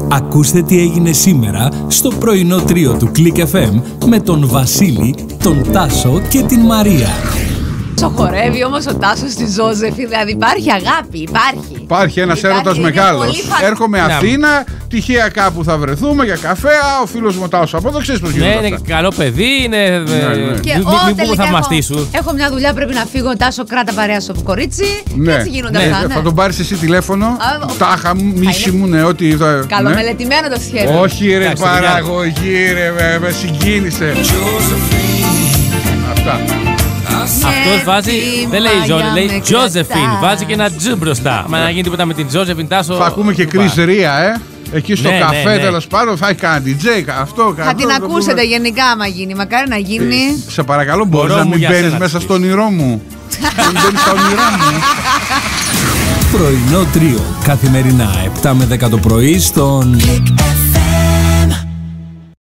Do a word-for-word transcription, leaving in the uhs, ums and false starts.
Ακούστε τι έγινε σήμερα στο πρωινό τρίο του Click εφ εμ με τον Βασίλη, τον Τάσο και την Μαρία. Χορεύει όμως ο Τάσος στη Ζώζεφη, δηλαδή υπάρχει αγάπη, υπάρχει. Υπάρχει ένας έρωτας μεγάλος. Φαν... Έρχομαι ναι. Αθήνα, τυχαία κάπου θα βρεθούμε για καφέ. Ο φίλος μου ο Τάσος από εδώ ξέρεις πως γίνεται. Ναι, είναι καλό παιδί, είναι. Ναι, ναι. Και μην μην που θαυμαστεί σου. Έχω μια δουλειά, πρέπει να φύγω. Τάσο, κράτα παρέα στο κορίτσι. Ναι. Και έτσι γίνονται ναι. αυτά. Ναι. Θα τον πάρεις εσύ τηλέφωνο. Α, τάχα μου, μίση μου, ναι, ότι. Καλομελετημένο το σχέδιο. Όχι, ρε παραγωγή, ρε, με συγκίνησε. Αυτά. Αυτός βάζει, δεν λέει Ζώζεφιν, λέει Τζόζεφιν. Βάζει και ένα τζ μπροστά. Μα να γίνει τίποτα με την Τζόζεφιν, Τάσο. Θα ακούμε και Chris Ria, ε. Εκεί στο ναι, καφέ, ναι, ναι. τέλος πάντων, θα έχει κάνει ντι τζέι, αυτό, θα την ακούσετε γενικά άμα γίνει. Μακάρι να γίνει. Ε, σε παρακαλώ, μπορείς να μην μπαίνεις μέσα στον όνειρό μου. Να μην μπαίνεις στα όνειρά μου. Πρωινό τρίο, καθημερινά επτά με δέκα το πρωί στον